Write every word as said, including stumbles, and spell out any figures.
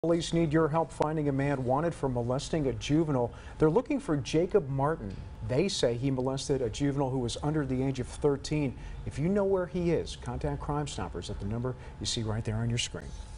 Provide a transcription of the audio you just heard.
Police need your help finding a man wanted for molesting a juvenile. They're looking for Jacob Martin. They say he molested a juvenile who was under the age of thirteen. If you know where he is, contact Crime Stoppers at the number you see right there on your screen.